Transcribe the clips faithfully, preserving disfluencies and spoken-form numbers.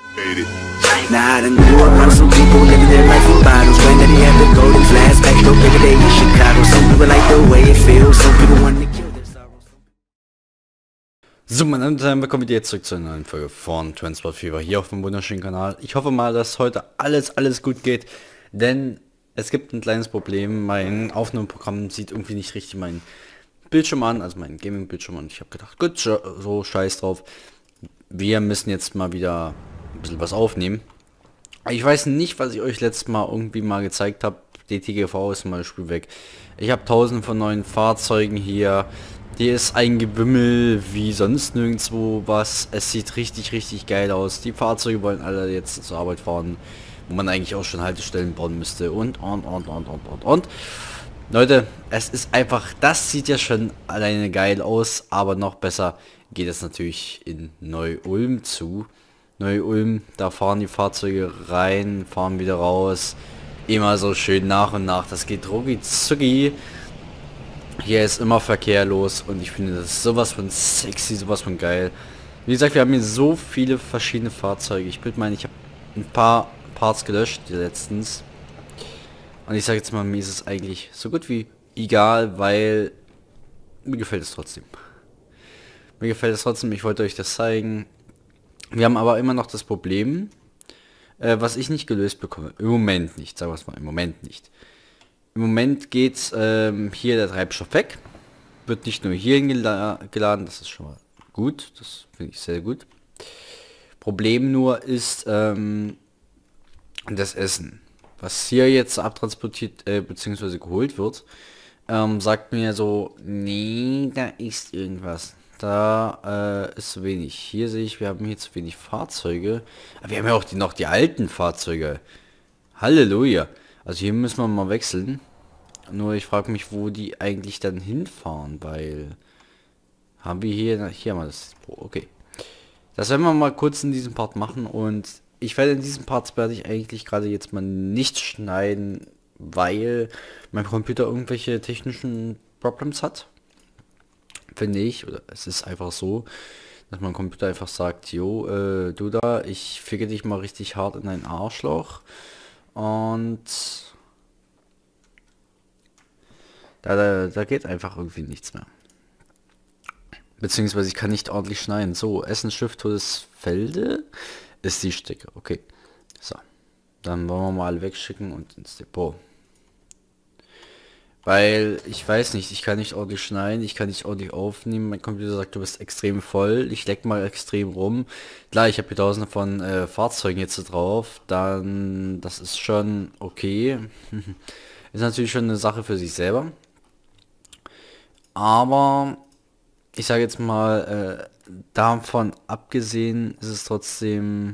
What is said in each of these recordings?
Nah, I done grew up around some people living their life in bottles. Granddaddy had the golden flask, back though every day in Chicago. Some people like the way it feels, some people want to kill their sorrows. So, meine Damen und Herren, willkommen wieder zurück zu einer neuen Folge von Transport Fever hier auf dem wunderschönen Kanal. Ich hoffe mal, dass heute alles, alles gut geht, denn es gibt ein kleines Problem. Mein Aufnahmeprogramm sieht irgendwie nicht richtig meinen Bildschirm an, also meinen Gaming-Bildschirm, und ich habe gedacht, gut, so scheiß drauf. Wir müssen jetzt mal wieder ein bisschen was aufnehmen. Ich weiß nicht, was ich euch letztes Mal irgendwie mal gezeigt habe. D T G V ist zum Beispiel weg. Ich habe tausende von neuen Fahrzeugen hier. Hier ist ein Gewimmel wie sonst nirgendwo was. Es sieht richtig, richtig geil aus. Die Fahrzeuge wollen alle jetzt zur Arbeit fahren, wo man eigentlich auch schon Haltestellen bauen müsste. Und, und, und, und, und, und, und. Leute, es ist einfach, das sieht ja schon alleine geil aus, aber noch besser geht es natürlich in Neu-Ulm zu. Neu-Ulm, da fahren die Fahrzeuge rein, fahren wieder raus. Immer so schön nach und nach. Das geht rucki zucki. Hier ist immer Verkehr los und ich finde das ist sowas von sexy, sowas von geil. Wie gesagt, wir haben hier so viele verschiedene Fahrzeuge. Ich würde meinen, ich habe ein paar Parts gelöscht, die letztens. Und ich sage jetzt mal, mir ist es eigentlich so gut wie egal, weil mir gefällt es trotzdem. Mir gefällt es trotzdem, ich wollte euch das zeigen. Wir haben aber immer noch das Problem, äh, was ich nicht gelöst bekomme. Im Moment nicht, sagen wir es mal, im Moment nicht. Im Moment geht ähm, hier der Treibstoff weg. Wird nicht nur hierhin gela geladen, das ist schon mal gut. Das finde ich sehr gut. Problem nur ist ähm, das Essen. Was hier jetzt abtransportiert äh, bzw. geholt wird, ähm, sagt mir so, nee, da ist irgendwas. Da äh, ist zu wenig. Hier sehe ich, wir haben hier zu wenig Fahrzeuge. Aber wir haben ja auch die, noch die alten Fahrzeuge. Halleluja. Also hier müssen wir mal wechseln. Nur ich frage mich, wo die eigentlich dann hinfahren, weil... Haben wir hier... Hier haben wir das... Okay. Das werden wir mal kurz in diesem Part machen und ich werde in diesem Part werde ich eigentlich gerade jetzt mal nicht schneiden, weil mein Computer irgendwelche technischen Problems hat. Finde ich, oder es ist einfach so, dass mein Computer einfach sagt, jo, äh, du da, ich ficke dich mal richtig hart in dein Arschloch und da, da, da geht einfach irgendwie nichts mehr. Beziehungsweise ich kann nicht ordentlich schneiden. So, Essen, Schiff, Todesfelde ist die Strecke. Okay, so, dann wollen wir mal alle wegschicken und ins Depot. Weil, ich weiß nicht, ich kann nicht ordentlich schneiden, ich kann nicht ordentlich aufnehmen. Mein Computer sagt, du bist extrem voll. Ich leck mal extrem rum. Klar, ich habe hier tausende von äh, Fahrzeugen jetzt drauf. Dann, das ist schon okay. Ist natürlich schon eine Sache für sich selber. Aber, ich sage jetzt mal, äh, davon abgesehen ist es trotzdem...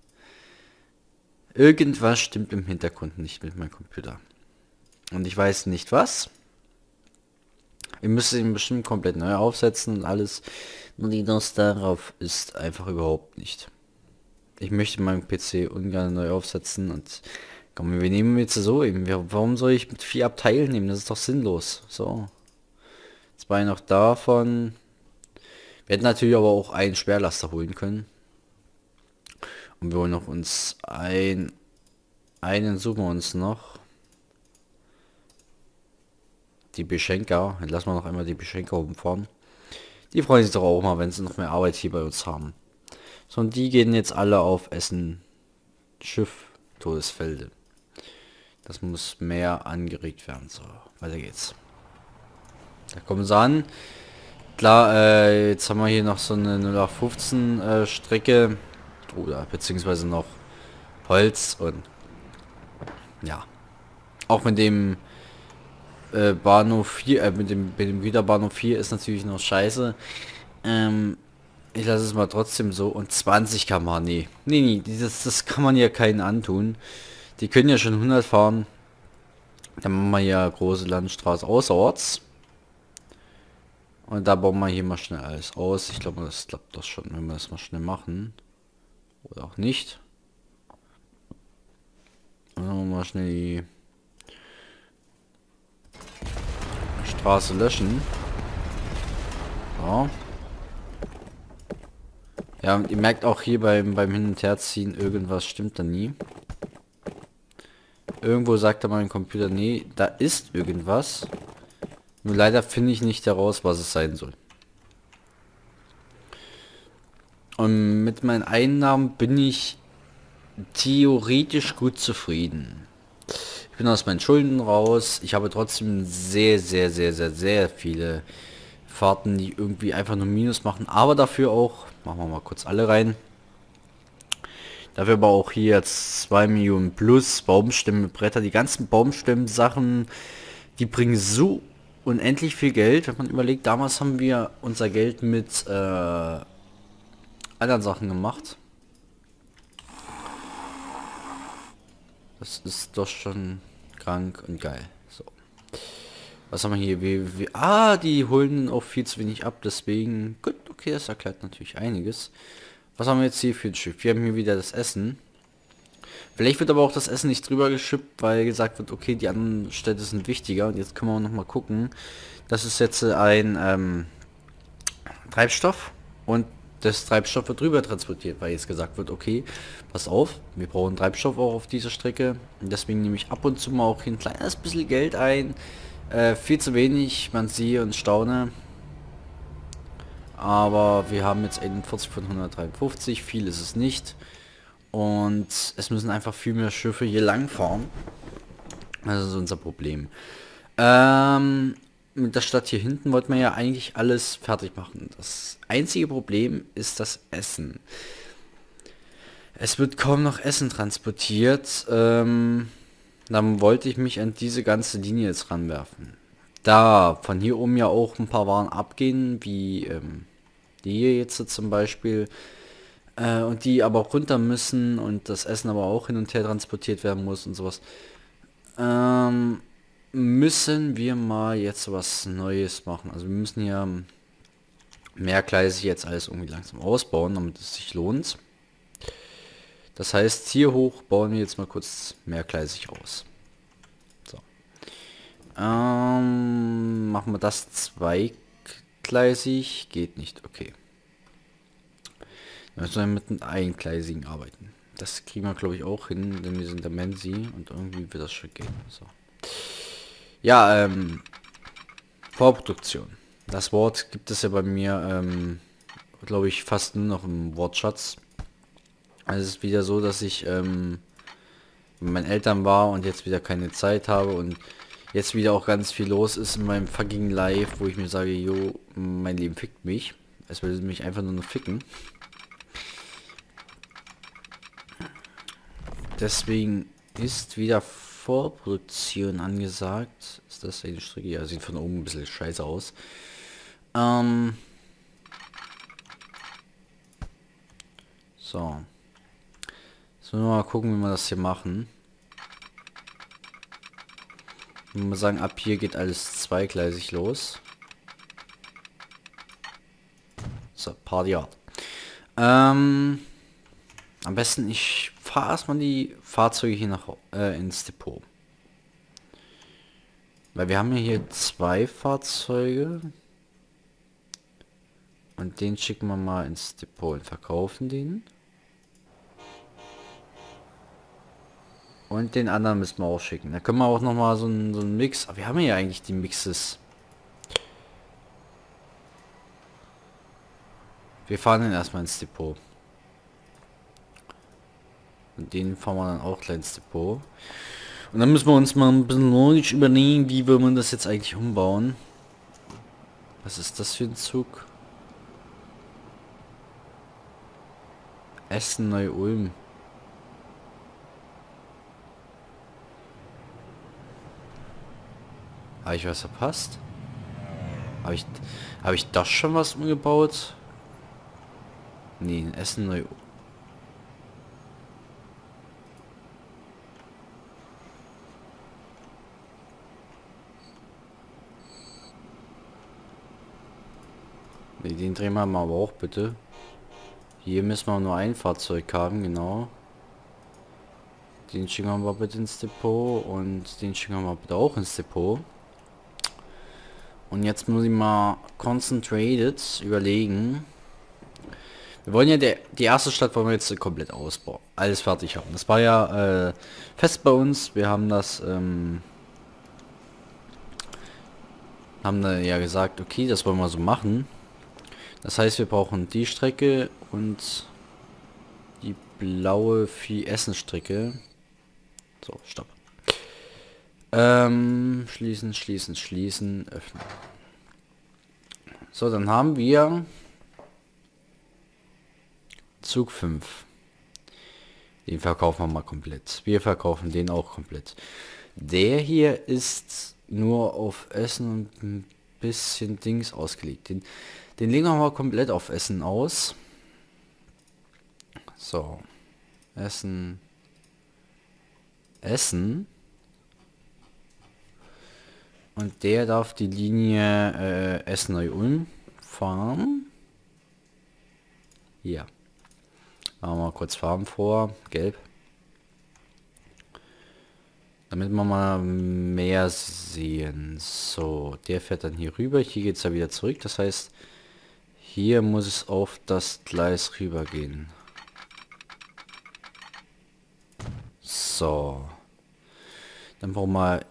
Irgendwas stimmt im Hintergrund nicht mit meinem Computer. Und ich weiß nicht was. Ihr müsst ihn bestimmt komplett neu aufsetzen und alles. Nur die Lust darauf ist einfach überhaupt nicht. Ich möchte meinen P C ungern neu aufsetzen und komm, wir nehmen jetzt so eben. Warum soll ich mit vier Abteilen nehmen? Das ist doch sinnlos. So. Zwei noch davon. Wir hätten natürlich aber auch einen Schwerlaster holen können. Und wir holen noch uns ein einen suchen wir uns noch. Die Beschenker, jetzt lassen wir noch einmal die Beschenker umfahren. Die freuen sich doch auch mal, wenn sie noch mehr Arbeit hier bei uns haben. So, und die gehen jetzt alle auf Essen, Schiff, Todesfelde. Das muss mehr angeregt werden. So, weiter geht's. Da kommen sie an. Klar, äh, jetzt haben wir hier noch so eine null acht fünfzehn äh, Strecke. Oder beziehungsweise noch Holz und ja. Auch mit dem Bahnhof vier, äh, mit dem, mit dem Güterbahnhof vier ist natürlich noch scheiße. Ähm, ich lasse es mal trotzdem so. Und zwanzig Kilometer pro Stunde, nee. Nee, nee, dieses, das kann man ja keinen antun. Die können ja schon hundert fahren. Dann machen wir ja große Landstraße außerorts. Und da bauen wir hier mal schnell alles aus. Ich glaube, das klappt das schon, wenn wir das mal schnell machen. Oder auch nicht. Und dann mal schnell die Straße löschen. So. Ja, und ihr merkt auch hier beim, beim Hin- und Herziehen, irgendwas stimmt da nie. Irgendwo sagt da mein Computer, nee, da ist irgendwas. Nur leider finde ich nicht heraus, was es sein soll. Und mit meinen Einnahmen bin ich theoretisch gut zufrieden. Ich bin aus meinen Schulden raus. Ich habe trotzdem sehr, sehr, sehr, sehr, sehr viele Fahrten, die irgendwie einfach nur Minus machen. Aber dafür auch, machen wir mal kurz alle rein. Dafür aber auch hier jetzt zwei Millionen plus Baumstämme, Bretter. Die ganzen Baumstämme-Sachen, die bringen so unendlich viel Geld. Wenn man überlegt, damals haben wir unser Geld mit äh, anderen Sachen gemacht. Das ist doch schon krank und geil. So. Was haben wir hier? Wir, wir, ah, die holen auch viel zu wenig ab, deswegen... Gut, okay, das erklärt natürlich einiges. Was haben wir jetzt hier für ein Schiff? Wir haben hier wieder das Essen. Vielleicht wird aber auch das Essen nicht drüber geschippt, weil gesagt wird, okay, die anderen Städte sind wichtiger. Und jetzt können wir noch mal gucken. Das ist jetzt ein ähm, Treibstoff. Und das Treibstoff wird drüber transportiert, weil jetzt gesagt wird, okay, pass auf, wir brauchen Treibstoff auch auf dieser Strecke. Und deswegen nehme ich ab und zu mal auch ein kleines bisschen Geld ein. Äh, viel zu wenig, man sieht und staune. Aber wir haben jetzt einundvierzig von hundertdreiundfünfzig, viel ist es nicht. Und es müssen einfach viel mehr Schiffe hier lang fahren. Das ist unser Problem. Ähm, mit der Stadt hier hinten wollten wir ja eigentlich alles fertig machen. Das einzige Problem ist das Essen. Es wird kaum noch Essen transportiert. Ähm, dann wollte ich mich an diese ganze Linie jetzt ranwerfen. Da von hier oben ja auch ein paar Waren abgehen, wie ähm, die hier jetzt zum Beispiel, äh, und die aber auch runter müssen und das Essen aber auch hin und her transportiert werden muss und sowas, ähm, müssen wir mal jetzt was Neues machen. Also wir müssen hier mehrgleisig jetzt alles irgendwie langsam ausbauen, damit es sich lohnt. Das heißt, hier hoch bauen wir jetzt mal kurz mehrgleisig aus. So. Ähm, machen wir das zweigleisig. Geht nicht, okay. Wir müssen mit einem eingleisigen arbeiten. Das kriegen wir, glaube ich, auch hin, denn wir sind der Mensi und irgendwie wird das schon gehen. So. Ja, ähm, Vorproduktion. Das Wort gibt es ja bei mir, ähm, glaube ich, fast nur noch im Wortschatz. Also es ist wieder so, dass ich ähm, mit meinen Eltern war und jetzt wieder keine Zeit habe und jetzt wieder auch ganz viel los ist in meinem fucking Life, wo ich mir sage, jo, mein Leben fickt mich. Es will mich einfach nur noch ficken. Deswegen ist wieder Vorproduktion angesagt. Ist das eine Strecke? Ja, sieht von oben ein bisschen scheiße aus. Ähm so. Jetzt müssen wir mal gucken, wie wir das hier machen. Ich würde mal sagen, ab hier geht alles zweigleisig los. So, Party hard. Ähm, am besten, ich fahre erstmal die Fahrzeuge hier nach äh, ins Depot. Weil wir haben ja hier zwei Fahrzeuge. Und den schicken wir mal ins Depot und verkaufen den. Und den anderen müssen wir auch schicken. Da können wir auch noch mal so einen so einen Mix. Aber wir haben ja eigentlich die Mixes. Wir fahren den erstmal ins Depot. Und den fahren wir dann auch gleich ins Depot. Und dann müssen wir uns mal ein bisschen logisch überlegen, wie will man das jetzt eigentlich umbauen. Was ist das für ein Zug? Essen Neu-Ulm. Habe ich was verpasst? Habe ich, habe ich das schon was umgebaut? Nee, in Essen Neu-Ulm. Nee, den drehen wir mal aber auch bitte. Hier müssen wir nur ein Fahrzeug haben, genau. Den schicken wir mal bitte ins Depot und den schicken wir mal bitte auch ins Depot. Und jetzt muss ich mal concentrated überlegen. Wir wollen ja der, die erste Stadt wollen wir jetzt komplett ausbauen. Alles fertig haben. Das war ja äh, fest bei uns. Wir haben das ähm, haben da ja gesagt, okay, das wollen wir so machen. Das heißt, wir brauchen die Strecke und die blaue Vieh-Essen-Strecke. So, stopp. Ähm, schließen, schließen, schließen, öffnen. So, dann haben wir Zug fünf. Den verkaufen wir mal komplett. Wir verkaufen den auch komplett. Der hier ist nur auf Essen und ein bisschen Dings ausgelegt. Den, den legen wir mal komplett auf Essen aus. So. Essen. Essen. Und der darf die Linie äh, Essen-Neu-Ulm fahren. Hier. Machen wir mal kurz Farben vor. Gelb. Damit wir mal mehr sehen. So, der fährt dann hier rüber. Hier geht es ja wieder zurück. Das heißt, hier muss es auf das Gleis rüber gehen. So. Dann brauchen wir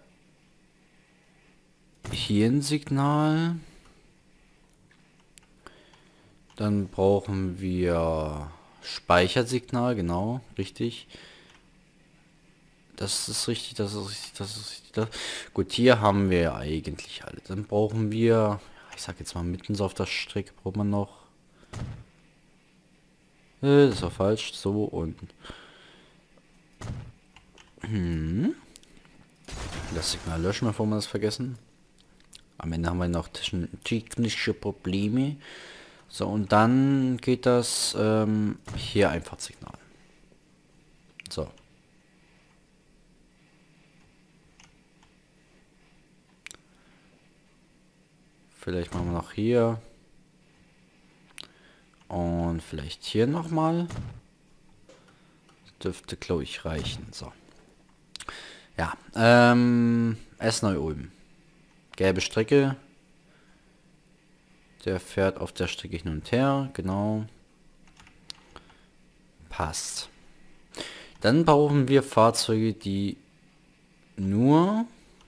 hier ein Signal. Dann brauchen wir Speichersignal, genau, richtig. Das ist richtig, das ist richtig, das ist richtig. Das. Gut, hier haben wir eigentlich alle. Dann brauchen wir, ich sag jetzt mal mitten so auf der Strecke, braucht man noch. Äh, das war falsch, so und. Hm. Das Signal löschen, bevor wir das vergessen. Am Ende haben wir noch technische Probleme. So, und dann geht das ähm, hier einfach Signal. So. Vielleicht machen wir noch hier. Und vielleicht hier nochmal. Dürfte, glaube ich, reichen. So. Ja, ähm, Essen-Neu-Ulm. Gelbe Strecke. Der fährt auf der Strecke hin und her, genau. Passt. Dann brauchen wir Fahrzeuge, die nur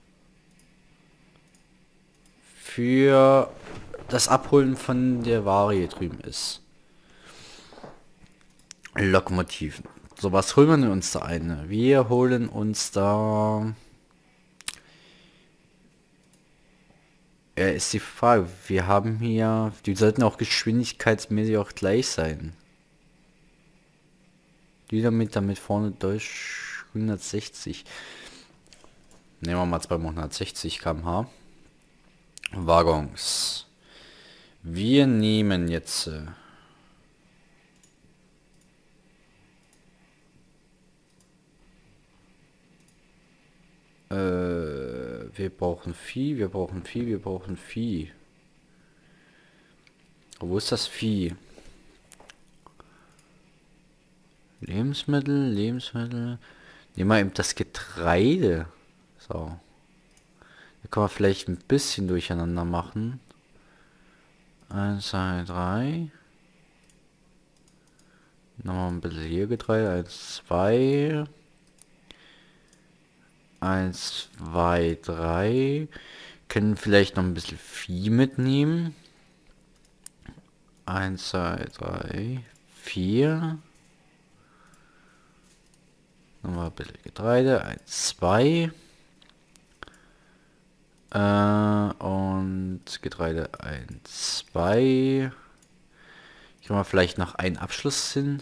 für das Abholen von der Ware hier drüben ist. Lokomotiven. So, was holen wir uns da eine? Wir holen uns da... Ja, ist die Frage. Wir haben hier... Die sollten auch geschwindigkeitsmäßig auch gleich sein. Die damit, damit vorne durch hundertsechzig. Nehmen wir mal zweihundertsechzig Kilometer pro Stunde. Waggons. Wir nehmen jetzt... Äh, wir brauchen Vieh, wir brauchen Vieh, wir brauchen Vieh. Wo ist das Vieh? Lebensmittel, Lebensmittel. Nehmen wir eben das Getreide. So. Da kann man vielleicht ein bisschen durcheinander machen. eins, zwei, drei. Nochmal ein bisschen hier Getreide. eins, zwei. eins, zwei, drei. Können vielleicht noch ein bisschen Vieh mitnehmen. eins, zwei, drei, vier. Nochmal ein bisschen Getreide. eins, zwei. Äh, und Getreide eins, zwei. Kriegen wir vielleicht noch einen Abschluss hin.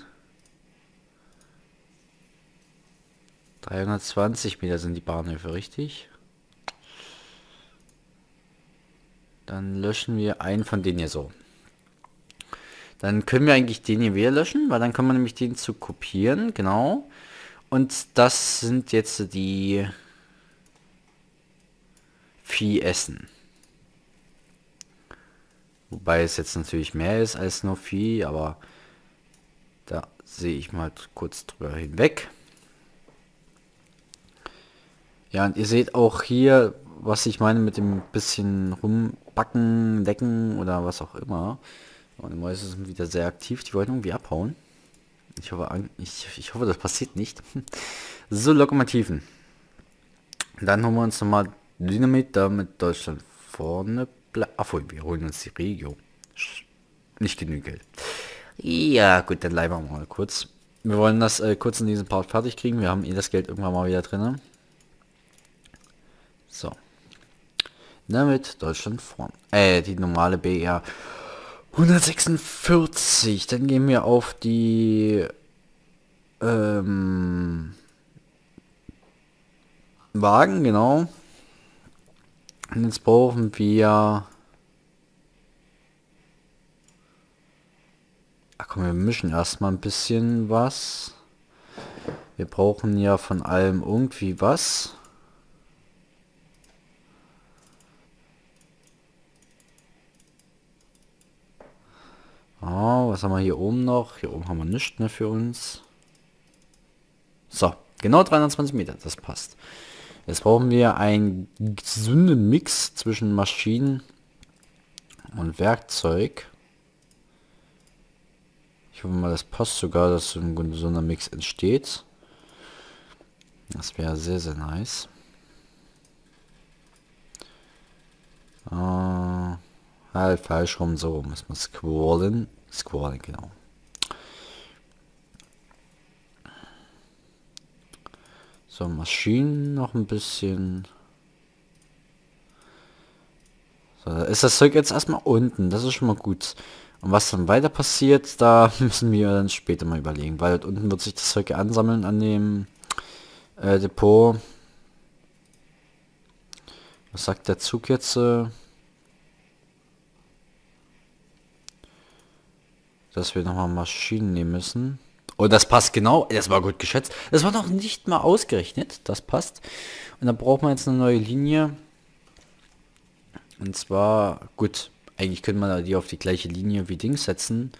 dreihundertzwanzig Meter sind die Bahnhöfe, richtig? Dann löschen wir einen von denen hier so. Dann können wir eigentlich den hier wieder löschen, weil dann kann man nämlich den zu kopieren, genau. Und das sind jetzt die Vieh-Essen. Wobei es jetzt natürlich mehr ist als nur Vieh, aber da sehe ich mal kurz drüber hinweg. Ja, und ihr seht auch hier, was ich meine mit dem bisschen rumbacken, lecken oder was auch immer. So, die Mäuse sind wieder sehr aktiv. Die wollten irgendwie abhauen. Ich hoffe, ich, ich hoffe, das passiert nicht. So, Lokomotiven. Dann holen wir uns nochmal Dynamit, damit Deutschland vorne bleibt. Ach, wir holen uns die Regio. Nicht genügend Geld. Ja, gut, dann bleiben wir mal kurz. Wir wollen das äh, kurz in diesem Part fertig kriegen. Wir haben eh das Geld irgendwann mal wieder drin. So. Damit Deutschland vorne. Äh, die normale B R. hundertsechsundvierzig. Dann gehen wir auf die ähm, Wagen, genau. Und jetzt brauchen wir... Ach komm, wir mischen erstmal ein bisschen was. Wir brauchen ja von allem irgendwie was. Oh, was haben wir hier oben noch? Hier oben haben wir nichts mehr für uns. So, genau dreihundertzwanzig Meter, das passt. Jetzt brauchen wir einen gesunden Mix zwischen Maschinen und Werkzeug. Ich hoffe mal, das passt sogar, dass so ein gesunder Mix entsteht. Das wäre sehr, sehr nice. Äh, halt falsch rum, so muss man squallen. Squallen, genau. So, Maschinen noch ein bisschen. So, da ist das Zeug jetzt erstmal unten. Das ist schon mal gut. Und was dann weiter passiert, da müssen wir dann später mal überlegen. Weil dort unten wird sich das Zeug ansammeln an dem äh, Depot. Was sagt der Zug jetzt? Äh, dass wir nochmal Maschinen nehmen müssen. Oh, das passt genau. Das war gut geschätzt. Das war noch nicht mal ausgerechnet. Das passt. Und dann brauchen wir jetzt eine neue Linie. Und zwar, gut, eigentlich können wir die auf die gleiche Linie wie Dings setzen.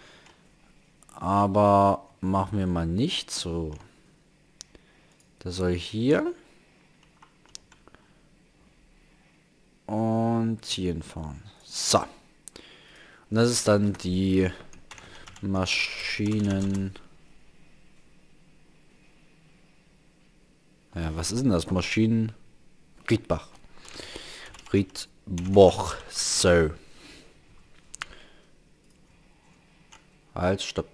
Aber machen wir mal nicht so. Das soll hier. Und hier fahren. So. Und das ist dann die Maschinen... Ja, was ist denn das? Maschinen... Riedbach. Riedbach. So. Halt, stopp.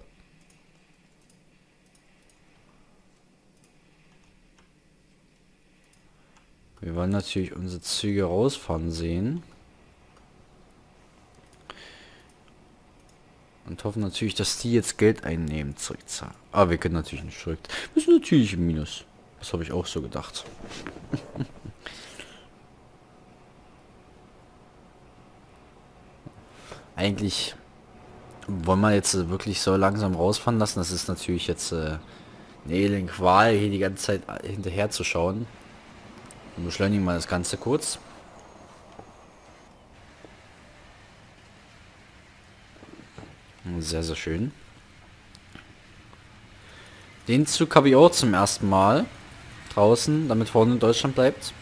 Wir wollen natürlich unsere Züge rausfahren sehen. Und hoffen natürlich, dass die jetzt Geld einnehmen, zurückzahlen. Aber wir können natürlich nicht zurück. Wir sind natürlich im Minus. Das habe ich auch so gedacht. Eigentlich wollen wir jetzt wirklich so langsam rausfahren lassen. Das ist natürlich jetzt äh, eine elende Qual, hier die ganze Zeit hinterher zu schauen. Wir beschleunigen mal das Ganze kurz. Sehr, sehr schön. Den Zug habe ich auch zum ersten Mal draußen, damit vorne in Deutschland bleibt.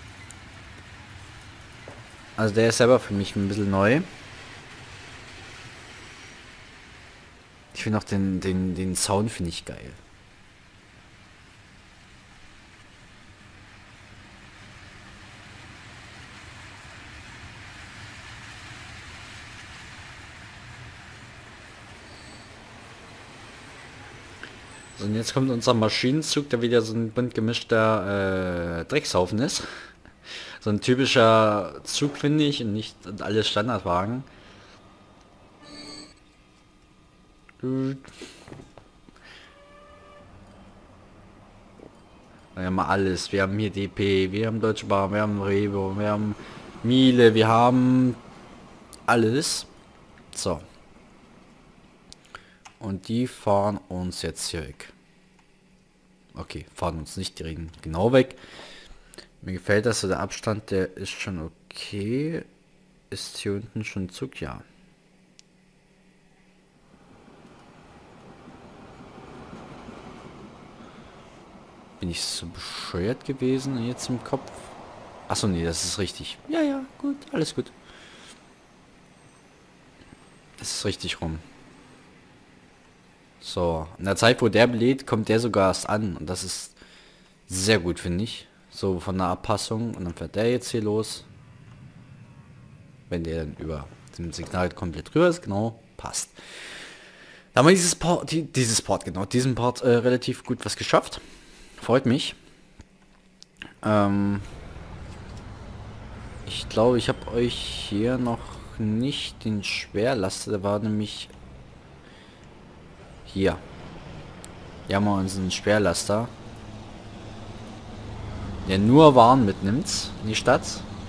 Also der ist selber für mich ein bisschen neu. Ich finde auch den, den, den Sound finde ich geil. So, und jetzt kommt unser Maschinenzug, der wieder so ein bunt gemischter äh, Dreckshaufen ist. So ein typischer Zug, finde ich, und nicht alle Standardwagen. Wir haben alles. Wir haben hier D P, wir haben Deutsche Bahn, wir haben Rewe, wir haben Miele, wir haben alles. So. Und die fahren uns jetzt hier weg. Okay, fahren uns nicht direkt genau weg. Mir gefällt das so, der Abstand, der ist schon okay. Ist hier unten schon Zug? Ja. Bin ich so bescheuert gewesen jetzt im Kopf? Achso, nee, das ist richtig. Ja, ja, gut, alles gut. Es ist richtig rum. So, in der Zeit, wo der lädt, kommt der sogar erst an. Und das ist sehr gut, finde ich. So von der Abpassung. Und dann fährt der jetzt hier los. Wenn der dann über dem Signal komplett drüber ist, genau, passt. Da haben wir dieses Part, die, dieses Part, genau, diesen Part äh, relativ gut was geschafft. Freut mich. Ähm, ich glaube, ich habe euch hier noch nicht den Schwerlaster, der war nämlich hier. Hier haben wir unseren Schwerlaster, der nur Waren mitnimmt in die Stadt.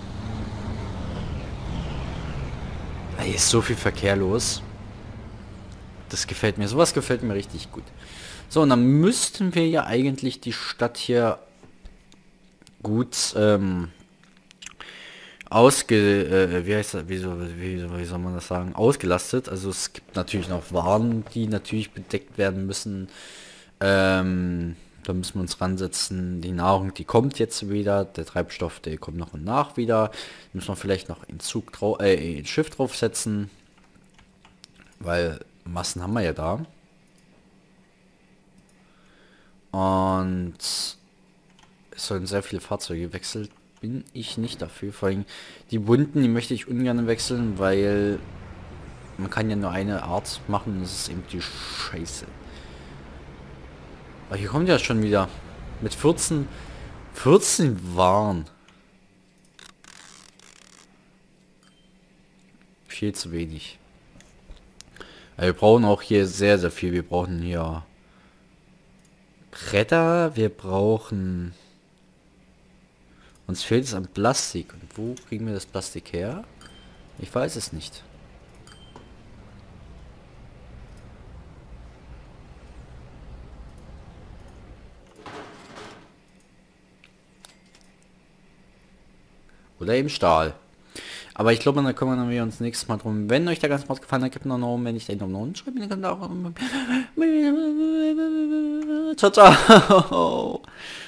Da ist so viel Verkehr los. Das gefällt mir. Sowas gefällt mir richtig gut. So, und dann müssten wir ja eigentlich die Stadt hier gut ähm, ausge... Äh, wie heißt das? Wie, so, wie, wie soll man das sagen? Ausgelastet. Also es gibt natürlich noch Waren, die natürlich bedeckt werden müssen. Ähm, da müssen wir uns ransetzen. Die Nahrung, die kommt jetzt wieder. Der Treibstoff, der kommt noch und nach wieder. Müssen wir vielleicht noch in Zug drauf, äh, in Schiff draufsetzen. Weil Massen haben wir ja da. Und es sollen sehr viele Fahrzeuge gewechselt. Bin ich nicht dafür. Vor allem die bunten, die möchte ich ungern wechseln, weil man kann ja nur eine Art machen. Und das ist eben die Scheiße. Aber hier kommt ja schon wieder mit vierzehn, vierzehn Waren. Viel zu wenig. Ja, wir brauchen auch hier sehr, sehr viel. Wir brauchen hier Bretter, wir brauchen... Uns fehlt es an Plastik. Und wo kriegen wir das Plastik her? Ich weiß es nicht. Oder eben Stahl. Aber ich glaube, da kümmern wir uns nächstes Mal drum. Wenn euch der ganze Part gefallen hat, gebt noch einen Daumen. Wenn nicht, den Daumen nach unten. Schreibt mir den Daumen. Ciao, ciao.